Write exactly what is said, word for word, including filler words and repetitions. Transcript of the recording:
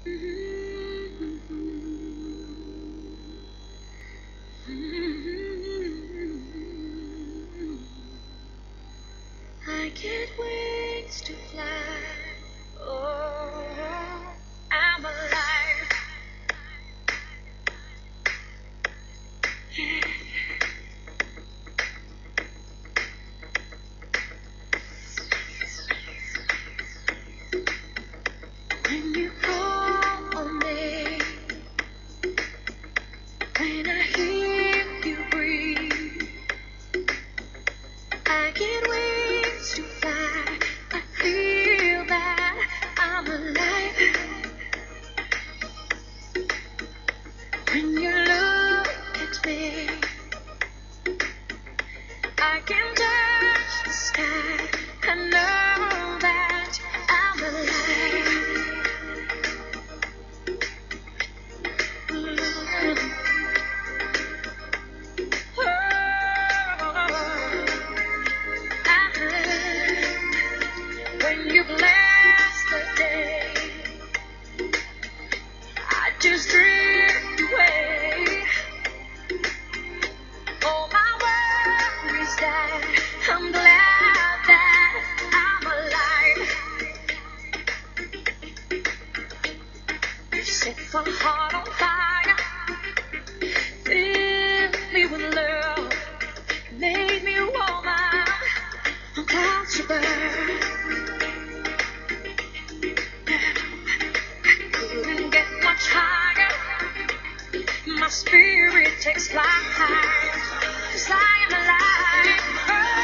I get wings to fly. Oh, I'm alive. When you call on me, when I hear you breathe, I get wings to fly. I feel that I'm alive. When you look at me, I can touch the sky. I know that I'm alive. When you bless the day, I just drift away. All my worries die. I'm glad that I'm alive. You set my heart on fire, fill me with love, made me woman. I'm proud to burn. Couldn't get much higher. My spirit takes flight, 'cause I am alive. Oh.